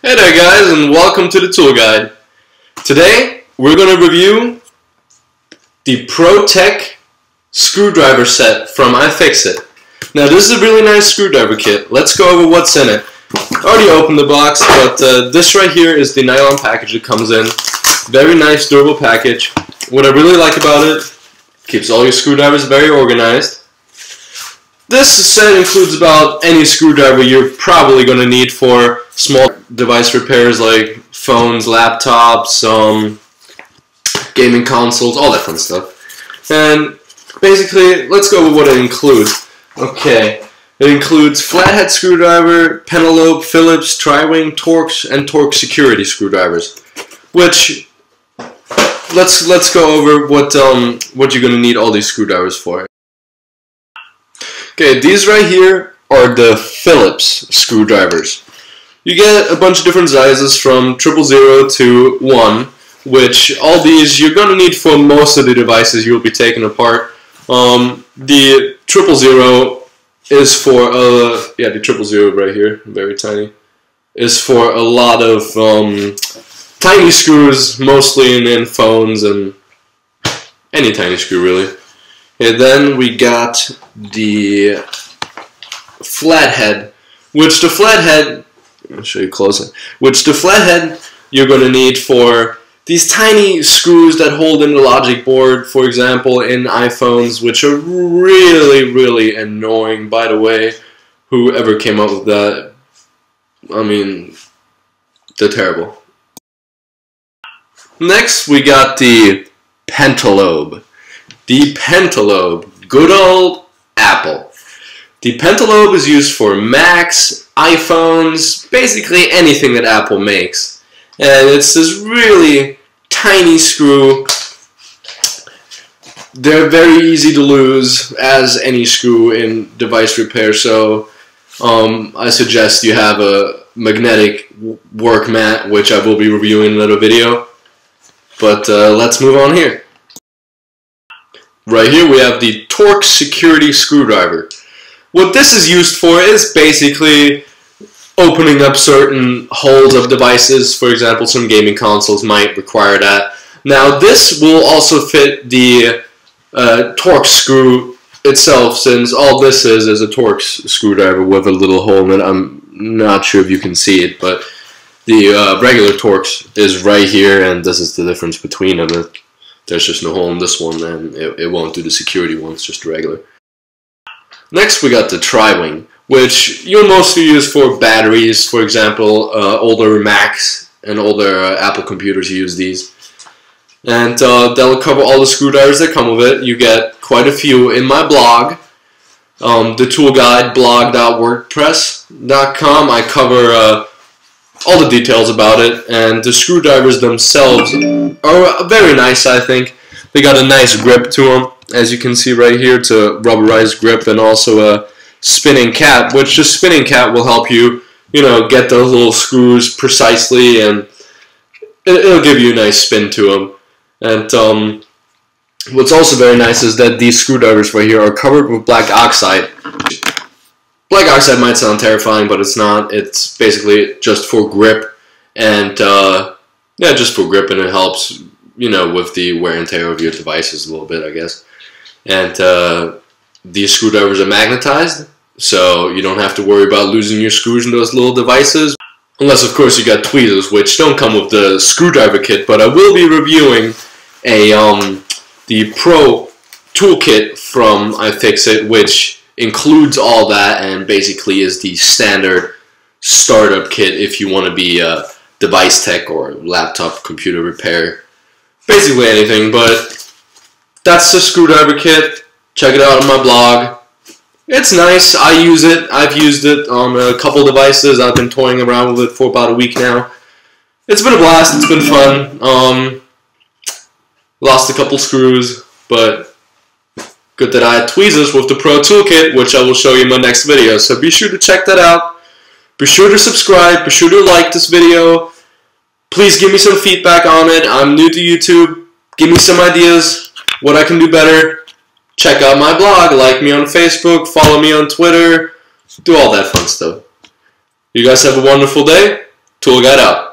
Hey there guys, and welcome to the Tool Guide. Today we're going to review the ProTech screwdriver set from iFixit. Now this is a really nice screwdriver kit. Let's go over what's in it. I already opened the box, but this right here is the nylon package it comes in. Very nice, durable package. What I really like about it, keeps all your screwdrivers very organized. This set includes about any screwdriver you're probably going to need for small device repairs like phones, laptops, gaming consoles, all that fun stuff. And basically, let's go over what it includes. Okay, it includes flathead screwdriver, Penelope, Phillips, Tri-Wing, Torx, and Torx security screwdrivers. Which, let's go over what you're going to need all these screwdrivers for. Okay, these right here are the Phillips screwdrivers. You get a bunch of different sizes from 000 to 1, which all these you're going to need for most of the devices you'll be taking apart. The 000 is for, the 000 right here, very tiny, is for a lot of tiny screws, mostly in phones and any tiny screw really. And then we got the flathead, I'll show you closer, which the flathead you're going to need for these tiny screws that hold in the logic board, for example, in iPhones, which are really, really annoying, by the way. Whoever came up with that, I mean, they're terrible. Next, we got the Pentalobe. The Pentalobe, good old Apple. The Pentalobe is used for Macs, iPhones, basically anything that Apple makes. And it's this really tiny screw. They're very easy to lose, as any screw in device repair, so I suggest you have a magnetic work mat, which I will be reviewing in another video. But let's move on here. Right here we have the Torx security screwdriver. What this is used for is basically opening up certain holes of devices. For example, some gaming consoles might require that. Now this will also fit the Torx screw itself, since all this is a Torx screwdriver with a little hole in it. I'm not sure if you can see it, but the regular Torx is right here, and this is the difference between them. There's just no hole in this one, and it won't do the security one, it's just regular. Next we got the Tri-Wing, which you'll mostly use for batteries. For example, older Macs and older Apple computers use these. And that'll cover all the screwdrivers that come with it. You get quite a few in my blog, the Tool Guide blog.wordpress.com. I cover all the details about it, and the screwdrivers themselves are very nice, I think. They got a nice grip to them, as you can see right here. It's a rubberized grip and also a spinning cap, which the spinning cap will help you, get those little screws precisely, and it'll give you a nice spin to them. And what's also very nice is that these screwdrivers right here are covered with black oxide. Black oxide might sound terrifying, but it's not. It's basically just for grip, and just for grip, and it helps, with the wear and tear of your devices a little bit, I guess. And these screwdrivers are magnetized, so you don't have to worry about losing your screws in those little devices, unless, of course, you got tweezers, which don't come with the screwdriver kit. But I will be reviewing the Pro Toolkit from iFixit, which includes all that and basically is the standard startup kit if you want to be a device tech or laptop computer repair, basically anything. But that's the screwdriver kit. Check it out on my blog. It's nice. I use it. I've used it on a couple devices. I've been toying around with it for about a week now. It's been a blast. It's been fun. Lost a couple screws, but good that I had tweezers with the Pro Toolkit, which I will show you in my next video. So be sure to check that out. Be sure to subscribe. Be sure to like this video. Please give me some feedback on it. I'm new to YouTube. Give me some ideas what I can do better. Check out my blog. Like me on Facebook. Follow me on Twitter. Do all that fun stuff. You guys have a wonderful day. Tool Guide out.